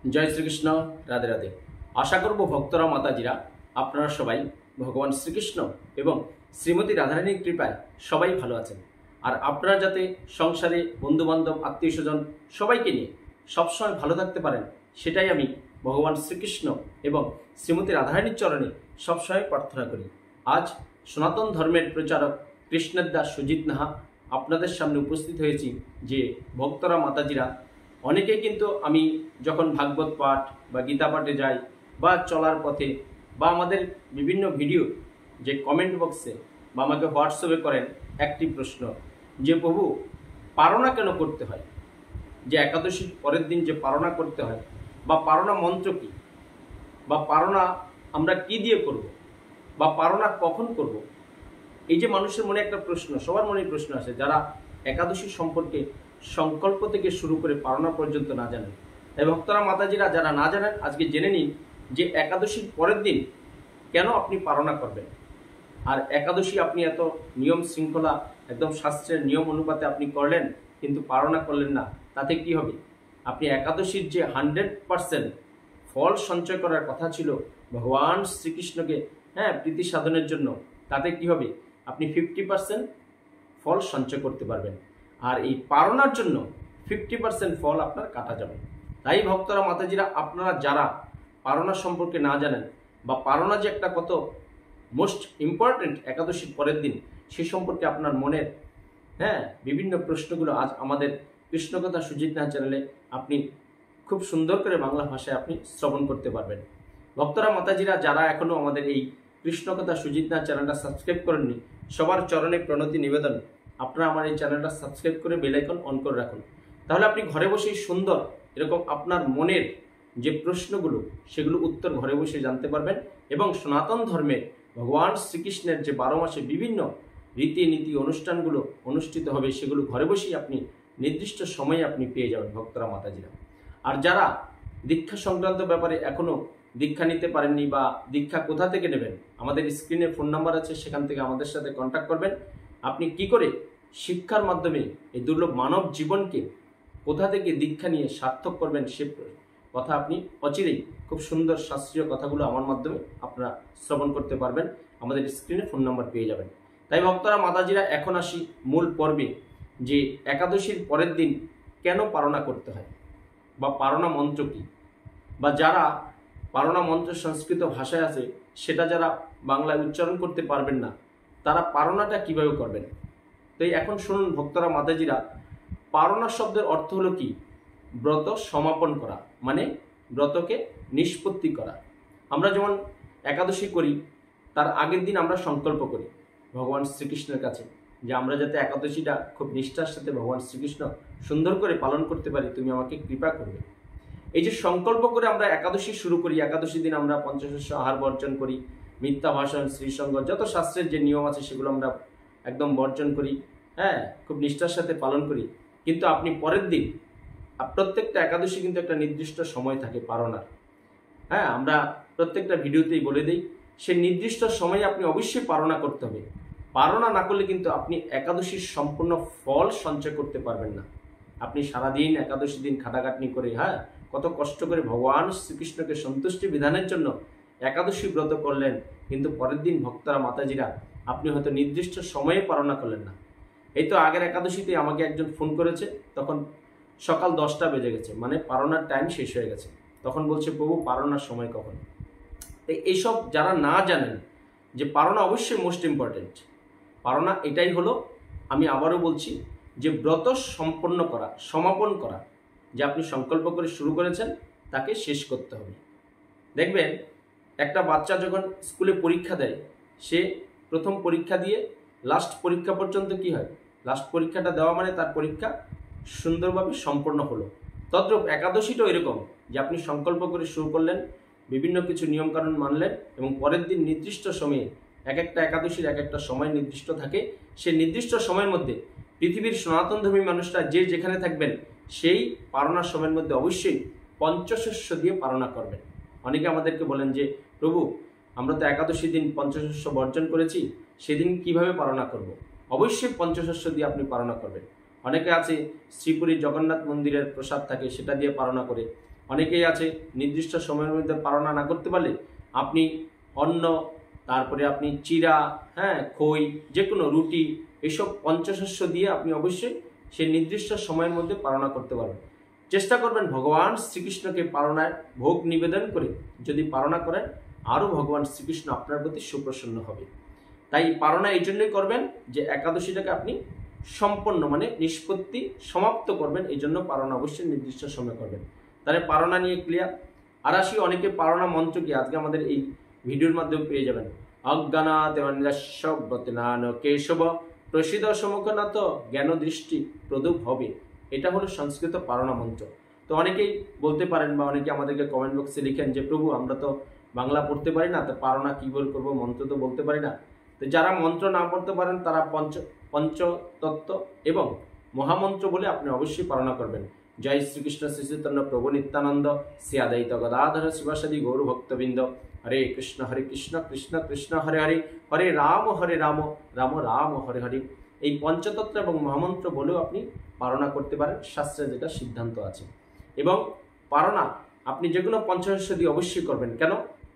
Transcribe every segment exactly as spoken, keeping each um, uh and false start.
জয় শ্রীকৃষ্ণ। রাধে রাধে। আশা করব ভক্তরা মাতাজিরা আপনারা সবাই ভগবান শ্রীকৃষ্ণ এবং শ্রীমতী রাধারানীর কৃপায় সবাই ভালো আছেন। আর আপনারা যাতে সংসারে বন্ধুবান্ধব আত্মীয় স্বজন সবাইকে নিয়ে সবসময় ভালো থাকতে পারেন সেটাই আমি ভগবান শ্রীকৃষ্ণ এবং শ্রীমতী রাধারানীর চরণে সবসময় প্রার্থনা করি। আজ সনাতন ধর্মের প্রচারক কৃষ্ণদাস সুজিত নাহা আপনাদের সামনে উপস্থিত হয়েছি। যে ভক্তরা মাতাজিরা অনেকেই কিন্তু আমি যখন ভাগবত পাঠ বা গীতা পাঠে যাই বা চলার পথে বা আমাদের বিভিন্ন ভিডিও যে কমেন্ট বক্সে বা আমাকে হোয়াটসঅ্যাপে করেন একটি প্রশ্ন, যে প্রভু পারনা কেন করতে হয়, যে একাদশীর পরের দিন যে পারনা করতে হয় বা পারনা মন্ত্র কী, বা পারনা আমরা কি দিয়ে করব, বা পারনা কখন করব। এই যে মানুষের মনে একটা প্রশ্ন, সবার মনে প্রশ্ন আসে যারা একাদশী সম্পর্কে সংকল্প থেকে শুরু করে পারনা পর্যন্ত না জানেন। তাই ভক্তরা মাতাজিরা যারা না জানেন আজকে জেনে নিন যে একাদশীর পরের দিন কেন আপনি পারনা করবেন। আর একাদশী আপনি এত নিয়ম শৃঙ্খলা একদম শাস্ত্রের নিয়ম অনুপাতে আপনি করলেন কিন্তু পারনা করলেন না, তাতে কি হবে? আপনি একাদশীর যে হান্ড্রেড পারসেন্ট ফল সঞ্চয় করার কথা ছিল ভগবান শ্রীকৃষ্ণকে হ্যাঁ প্রীতি সাধনের জন্য, তাতে কি হবে? আপনি ফিফটি পারসেন্ট ফল সঞ্চয় করতে পারবেন। আর এই পারনার জন্য ফিফটি পারসেন্ট ফল আপনার কাটা যাবে। তাই ভক্তরা মাতাজিরা আপনারা যারা পারনা সম্পর্কে না জানেন বা পারনা যে একটা কত মোস্ট ইম্পর্টেন্ট একাদশীর পরের দিন সে সম্পর্কে আপনার মনের হ্যাঁ বিভিন্ন প্রশ্নগুলো আজ আমাদের কৃষ্ণকথা সুজিত নাহা চ্যানেলে আপনি খুব সুন্দর করে বাংলা ভাষায় আপনি শ্রবণ করতে পারবেন। ভক্তরা মাতাজিরা যারা এখনও আমাদের এই কৃষ্ণকথা সুজিত নাহা চ্যানেলটা সাবস্ক্রাইব করেননি, সবার চরণে প্রণতি নিবেদন আপনারা আমার এই চ্যানেলটা সাবস্ক্রাইব করে বেল আইকন অন করে রাখুন। তাহলে আপনি ঘরে বসেই সুন্দর এরকম আপনার মনের যে প্রশ্নগুলো সেগুলো উত্তর ঘরে বসে জানতে পারবেন এবং সনাতন ধর্মের ভগবান শ্রীকৃষ্ণের যে বারো মাসে বিভিন্ন রীতিনীতি অনুষ্ঠানগুলো অনুষ্ঠিত হবে সেগুলো ঘরে বসেই আপনি নির্দিষ্ট সময়ে আপনি পেয়ে যাবেন ভক্তরা মাতাজিরা। আর যারা দীক্ষা সংক্রান্ত ব্যাপারে এখনও দীক্ষা নিতে পারেননি বা দীক্ষা কোথা থেকে নেবেন, আমাদের স্ক্রিনে ফোন নাম্বার আছে, সেখান থেকে আমাদের সাথে কন্ট্যাক্ট করবেন। আপনি কি করে শিক্ষার মাধ্যমে এই দুর্লভ মানব জীবনকে কোথা থেকে দীক্ষা নিয়ে সার্থক করবেন সে কথা আপনি অচিরেই খুব সুন্দর শাস্ত্রীয় কথাগুলো আমার মাধ্যমে আপনারা শ্রবণ করতে পারবেন। আমাদের স্ক্রিনে ফোন নাম্বার পেয়ে যাবেন। তাই ভক্তরা মাতাজিরা এখন আসি মূল পর্বে, যে একাদশীর পরের দিন কেন পারনা করতে হয় বা পারনা মন্ত্র কী, বা যারা পারনা মন্ত্র সংস্কৃত ভাষায় আছে সেটা যারা বাংলায় উচ্চারণ করতে পারবেন না তারা পারনাটা কিভাবে করবেন। তাই এখন শুনুন ভক্তরা মাতাজিরা, পারনা শব্দের অর্থ হলো কি? ব্রত সমাপন করা, মানে ব্রতকে নিষ্পত্তি করা। আমরা যেমন একাদশী করি তার আগের দিন আমরা সংকল্প করি ভগবান শ্রীকৃষ্ণের কাছে যে আমরা যাতে একাদশীটা খুব নিষ্ঠার সাথে ভগবান শ্রীকৃষ্ণ সুন্দর করে পালন করতে পারি, তুমি আমাকে কৃপা করবে। এই যে সংকল্প করে আমরা একাদশী শুরু করি, একাদশী দিন আমরা পঞ্চশস্য আহার বর্জন করি, মিথ্যা ভাষণ, শ্রীসঙ্গ, যত শাস্ত্রের যে নিয়ম আছে সেগুলো আমরা একদম বর্জন করি, হ্যাঁ খুব নিষ্ঠার সাথে পালন করি। কিন্তু আপনি পরের দিন প্রত্যেকটা একাদশী কিন্তু একটা নির্দিষ্ট সময় থাকে পারনার, হ্যাঁ আমরা প্রত্যেকটা ভিডিওতেই বলে দিই সে নির্দিষ্ট সময়ে আপনি অবশ্যই পারনা করতে হবে। পারনা না করলে কিন্তু আপনি একাদশীর সম্পূর্ণ ফল সঞ্চয় করতে পারবেন না। আপনি সারাদিন একাদশী দিন খাটাখাটনি করে হ্যাঁ কত কষ্ট করে ভগবান শ্রীকৃষ্ণকে সন্তুষ্টি বিধানের জন্য একাদশী ব্রত করলেন, কিন্তু পরের দিন ভক্তরা মাতাজিরা আপনি হয়তো নির্দিষ্ট সময়ে পারনা করলেন না। এই তো আগের একাদশীতে আমাকে একজন ফোন করেছে, তখন সকাল দশটা বেজে গেছে, মানে পারনার টাইম শেষ হয়ে গেছে। তখন বলছে প্রভু পারনার সময় কখন? এইসব যারা না জানেন যে পারনা অবশ্যই মোস্ট ইম্পর্টেন্ট। পারনা এটাই হলো, আমি আবারও বলছি, যে ব্রত সম্পন্ন করা, সমাপন করা, যে আপনি সংকল্প করে শুরু করেছেন তাকে শেষ করতে হবে। দেখবেন একটা বাচ্চা যখন স্কুলে পরীক্ষা দেয়, সে প্রথম পরীক্ষা দিয়ে লাস্ট পরীক্ষা পর্যন্ত কি হয়, লাস্ট পরীক্ষাটা দেওয়া মানে তার পরীক্ষা সুন্দরভাবে সম্পন্ন হলো। তদ্রূপ একাদশীটাও এরকম, যে আপনি সংকল্প করে শুরু করলেন, বিভিন্ন কিছু নিয়মকানুন মানলেন এবং পরের দিন নির্দিষ্ট সময়ে, এক একটা একাদশীর এক একটা সময় নির্দিষ্ট থাকে, সে নির্দিষ্ট সময়ের মধ্যে পৃথিবীর সনাতনধর্মী মানুষরা যে যেখানে থাকবেন সেই পারনার সময়ের মধ্যে অবশ্যই পঞ্চশস্য দিয়ে পারনা করবেন। অনেকে আমাদেরকে বলেন যে প্রভু আমরা তো একাদশী দিন পঞ্চশস্য বর্জন করেছি, সেদিন কিভাবে পারনা করব? অবশ্যই পঞ্চশস্য দিয়ে আপনি পারনা করবেন। অনেকে আছে শ্রীপুরীর জগন্নাথ মন্দিরের প্রসাদ থাকে সেটা দিয়ে পারনা করে, অনেকেই আছে নির্দিষ্ট সময়ের মধ্যে পারনা না করতে পারলে আপনি অন্ন, তারপরে আপনি চিরা, হ্যাঁ খই, যে কোনো রুটি, এসব পঞ্চশস্য দিয়ে আপনি অবশ্যই সেই নির্দিষ্ট সময়ের মধ্যে পালনা করতে পারবেন। চেষ্টা করবেন ভগবান শ্রীকৃষ্ণকে পালনায় ভোগ নিবেদন করে যদি পালনা করেন, আরও ভগবান শ্রীকৃষ্ণ আপনার প্রতি সুপ্রসন্ন হবে। তাই পালনা এই জন্যই করবেন যে একাদশীটাকে আপনি সম্পন্ন মানে নিষ্পত্তি সমাপ্ত করবেন, এই জন্য পালনা অবশ্যই নির্দিষ্ট সময় করবেন। তাহলে পালনা নিয়ে ক্লিয়ার। আর আসি অনেকে পালনা মন্ত্র কি আজকে আমাদের এই ভিডিওর মাধ্যমে পেয়ে যাবেন। অজ্ঞানাতেন কেশব প্রসিদ্ধ সমুখনাথ জ্ঞান দৃষ্টি প্রদূপ হবে, এটা হলো সংস্কৃত পালনা মন্ত্র। তো অনেকেই বলতে পারেন বা অনেকে আমাদেরকে কমেন্ট বক্সে লিখেন যে প্রভু আমরা তো বাংলা পড়তে পারি না, তো পালনা কী বল করবো, মন্ত্র তো বলতে পারি না। তো যারা মন্ত্র না পড়তে পারেন তারা পঞ্চ পঞ্চতত্ত্ব এবং মহামন্ত্র বলে আপনি অবশ্যই পালনা করবেন। জয় শ্রীকৃষ্ণ শ্রী চৈতন্য প্রভু নিত্যানন্দ শ্রী আদ্বৈত গদাধর শিবাসাদি গৌর ভক্তবৃন্দ। হরে কৃষ্ণ হরে কৃষ্ণ কৃষ্ণ কৃষ্ণ হরে হরে, হরে রাম হরে রাম রাম রাম হরে হরে, এই পঞ্চতত্ত্ব এবং মহামন্ত্র বলেও আপনি পালনা করতে পারেন, শাস্ত্রে যেটা সিদ্ধান্ত আছে। এবং পালনা আপনি যে কোনো পঞ্চশস্য দিয়ে অবশ্যই করবেন। কেন?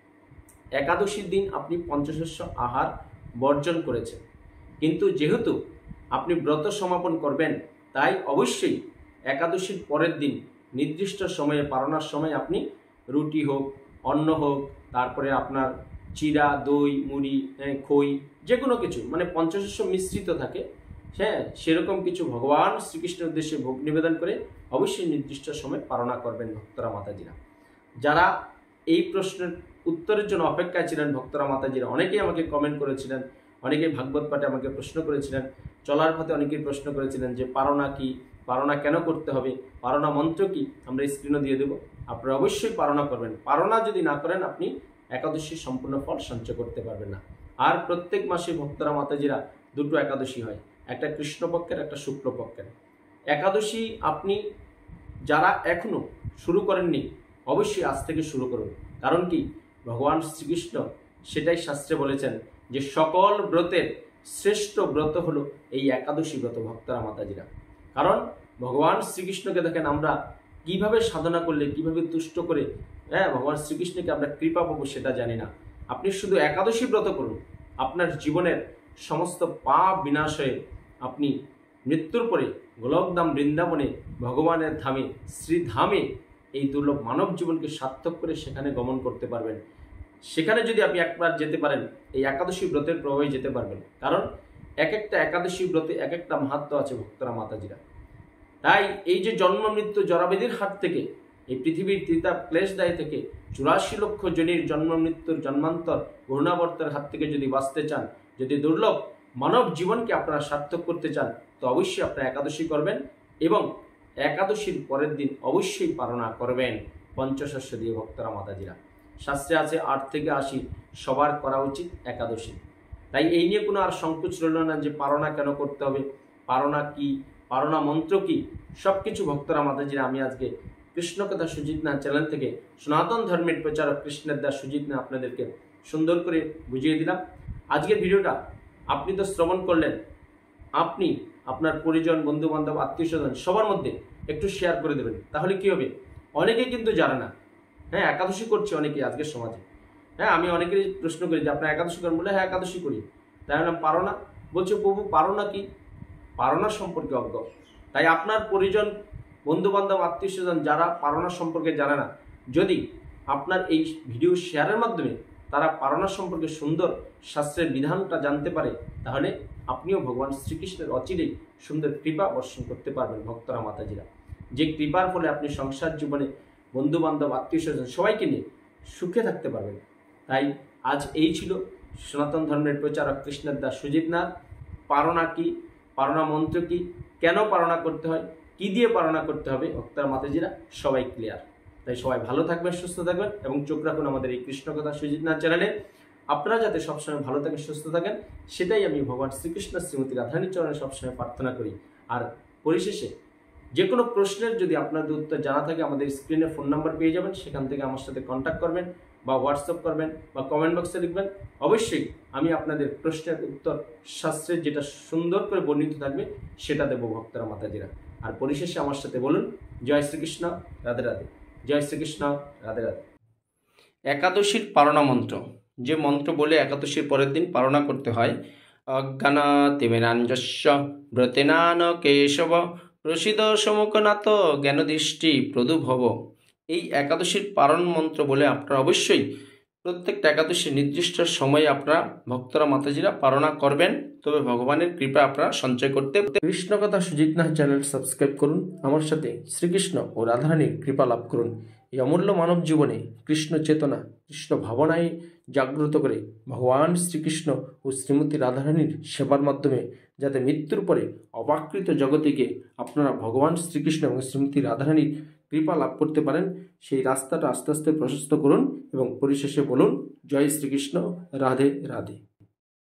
একাদশীর দিন আপনি পঞ্চশস্য আহার বর্জন করেছেন, কিন্তু যেহেতু আপনি ব্রত সমাপন করবেন তাই অবশ্যই একাদশীর পরের দিন নির্দিষ্ট সময়ে পালনার সময় আপনি রুটি হোক, অন্ন হোক, তারপরে আপনার চিরা, দই, মুড়ি, খই, যে কোনো কিছু মানে পঞ্চশস্য মিশ্রিত থাকে, হ্যাঁ সেরকম কিছু ভগবান শ্রীকৃষ্ণের উদ্দেশ্যে ভোগ নিবেদন করে অবশ্যই নির্দিষ্ট সময় পালনা করবেন ভক্তরা মাতাজিরা। যারা এই প্রশ্নের উত্তরের জন্য অপেক্ষায় ছিলেন ভক্তরা মাতাজিরা, অনেকেই আমাকে কমেন্ট করেছিলেন, অনেকেই ভাগবত পাঠে আমাকে প্রশ্ন করেছিলেন, চলার পথে অনেকেই প্রশ্ন করেছিলেন যে পালনা কি, পালনা কেন করতে হবে, পালনা মন্ত্র কি, আমরা স্ক্রিনও দিয়ে দেবো। আপনারা অবশ্যই পালনা করবেন। পালনা যদি না করেন আপনি একাদশীর সম্পূর্ণ ফল সঞ্চয় করতে পারবেন না। আর প্রত্যেক মাসে ভক্তরা মাতাজিরা দুটো একাদশী হয়, একটা কৃষ্ণপক্ষের একটা শুক্লপক্ষের একাদশী। আপনি যারা এখনো শুরু করেননি অবশ্যই আজ থেকে শুরু করুন। কারণ কি, ভগবান শ্রীকৃষ্ণ সেটাই শাস্ত্রে বলেছেন যে সকল ব্রতের শ্রেষ্ঠ ব্রত হলো এই একাদশী ব্রত ভক্তরা মাতাজিরা। কারণ ভগবান শ্রীকৃষ্ণকে দেখেন আমরা কিভাবে সাধনা করলে, কিভাবে তুষ্ট করে হ্যাঁ ভগবান শ্রীকৃষ্ণকে আমরা কৃপা পাবো সেটা জানি না। আপনি শুধু একাদশী ব্রত করুন, আপনার জীবনের সমস্ত পাপ বিনাশ হয়ে আপনি মৃত্যুর পরে গোলকধাম বৃন্দাবনে ভগবানের ধামে শ্রীধামে এই দুর্লভ মানব জীবনকে সার্থক করে সেখানে গমন করতে পারবেন। সেখানে যদি আপনি একবার যেতে পারেন এই একাদশী ব্রতের প্রভাবে যেতে পারবেন। কারণ এক একটা একাদশী ব্রতে এক একটা মাহাত্ম্য আছে ভক্তরা মাতাজিরা। তাই এই যে জন্ম মৃত্যু জরাবেদির হাত থেকে, এই পৃথিবীর ত্রিতাপ ক্লেশদায় থেকে, চুরাশি লক্ষ জনের জন্ম মৃত্যুর জন্মান্তর ঘূর্ণাবর্তের হাত থেকে যদি বাঁচতে চান, যদি দুর্লভ মানব জীবনকে আপনারা সার্থক করতে চান, তো অবশ্যই আপনারা একাদশী করবেন এবং একাদশীর পরের দিন অবশ্যই পালনা করবেন পঞ্চশস্য দিয়ে ভক্তরা মাতাজিরা। শাস্ত্রে আছে আট থেকে আশি সবার করা উচিত একাদশী। তাই এই নিয়ে কোনো আর সংকোচ রইল না যে পালনা কেন করতে হবে, পালনা কি, পালনা মন্ত্র কি, সব কিছু ভক্তরা মাতাজিরা আমি আজকে কৃষ্ণকথা সুজিত না চ্যানেল থেকে সনাতন ধর্মের প্রচারক কৃষ্ণের দাস সুজিত না আপনাদেরকে সুন্দর করে বুঝিয়ে দিলাম। আজকের ভিডিওটা আপনি তো শ্রবণ করলেন, আপনি আপনার পরিজন, বন্ধু বান্ধব, আত্মীয় স্বজন সবার মধ্যে একটু শেয়ার করে দেবেন। তাহলে কি হবে, অনেকেই কিন্তু জানে না, হ্যাঁ একাদশী করছে অনেকেই আজকের সমাজে। হ্যাঁ আমি অনেকেরই প্রশ্ন করি যে আপনার একাদশী করেন, বলে হ্যাঁ একাদশী করি। তাই না, পারো না, বলছে প্রভু পারো না কি, পারনা সম্পর্কে অজ্ঞ। তাই আপনার পরিজন, বন্ধু বান্ধব, আত্মীয় স্বজন যারা পারনা সম্পর্কে জানে না, যদি আপনার এই ভিডিও শেয়ারের মাধ্যমে তারা পারনা সম্পর্কে সুন্দর শাস্ত্রের বিধানটা জানতে পারে, তাহলে আপনিও ভগবান শ্রীকৃষ্ণের অচিরেই সুন্দর কৃপা বর্ষণ করতে পারবেন ভক্তরা মাতাজিরা। যে কৃপার ফলে আপনি সংসার জীবনে বন্ধু বান্ধব, আত্মীয় স্বজন সবাইকে নিয়ে সুখে থাকতে পারবেন। তাই আজ এই ছিল সনাতন ধর্মের প্রচারক কৃষ্ণের দাস সুজিত নাথ। পারনা কি, পারনা মন্ত্র কি, কেন পালনা করতে হয়, কি দিয়ে পালনা করতে হবে, ভক্তরা মাতাজিরা সবাই ক্লিয়ার। তাই সবাই ভালো থাকবেন, সুস্থ থাকবেন এবং চোখ রাখুন আমাদের এই কৃষ্ণকথা সুজিত নাথ চ্যানেলে। আপনারা যাতে সবসময় ভালো থাকেন, সুস্থ থাকেন, সেটাই আমি ভগবান শ্রীকৃষ্ণ শ্রীমতী রাধারানীর চরণে সবসময় প্রার্থনা করি। আর পরিশেষে যে কোনো প্রশ্নের যদি আপনাদের উত্তর জানা থাকে আমাদের স্ক্রিনে ফোন নাম্বার পেয়ে যাবেন, সেখান থেকে আমার সাথে কন্ট্যাক্ট করবেন বা হোয়াটসঅ্যাপ করবেন বা কমেন্ট বক্সে লিখবেন। অবশ্যই আমি আপনাদের প্রশ্নের উত্তর শাস্ত্রের যেটা সুন্দর করে বর্ণিত থাকবে সেটা দেবো ভক্তরা মাতাজিরা। আর পরিশেষে আমার সাথে বলুন জয় শ্রীকৃষ্ণ, রাধে রাধে। জয় শ্রীকৃষ্ণ, রাধে রাধে। একাদশীর পারণা মন্ত্র, যে মন্ত্র বলে একাদশীর পরের দিন পারণা করতে হয়, অজ্ঞানাতিমিরাঞ্জস্য ব্রতেনান কেশব প্রসিদ সমুখনাথ জ্ঞানদৃষ্টি প্রদুভব। এই একাদশীর পারণ মন্ত্র বলে আপনারা অবশ্যই প্রত্যেকটা একাদশী নির্দিষ্ট সময়ে আপনারা ভক্তরা মাতাজিরা পারণা করবেন, তবে ভগবানের কৃপা আপনারা সঞ্চয় করতে। কৃষ্ণ কথা সুজিত নাথ চ্যানেল সাবস্ক্রাইব করুন, আমার সাথে শ্রীকৃষ্ণ ও রাধারানীর কৃপা লাভ করুন। এই অমূল্য মানব জীবনে কৃষ্ণ চেতনা, কৃষ্ণ ভাবনায় জাগ্রত করে ভগবান শ্রীকৃষ্ণ ও শ্রীমতী রাধারানীর সেবার মাধ্যমে যাতে মৃত্যুর পরে অবাকৃত জগতিকে আপনারা ভগবান শ্রীকৃষ্ণ এবং শ্রীমতী রাধারানীর কৃপা লাভ করতে পারেন, সেই রাস্তাটা আস্তে আস্তে প্রশস্ত করুন এবং পরিশেষে বলুন জয় শ্রীকৃষ্ণ, রাধে রাধে।